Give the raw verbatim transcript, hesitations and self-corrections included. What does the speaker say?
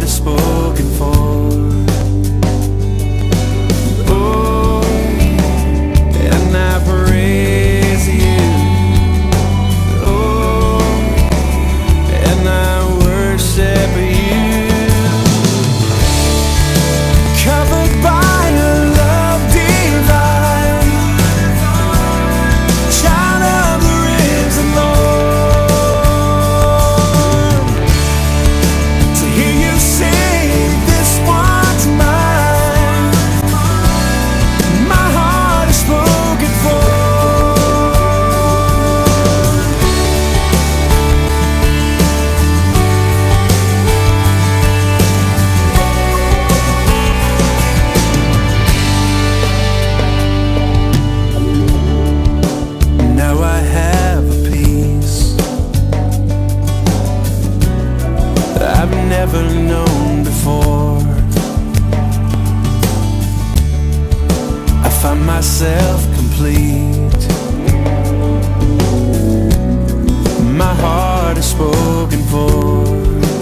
is spoken for. Oh, and I praise you. Oh, and I worship you. Covered by your love divine, child of the risen Lord. To hear you sing, this one's mine, my heart is spoken for. Now I have a peace I've never known before. I find myself complete. My heart is spoken for.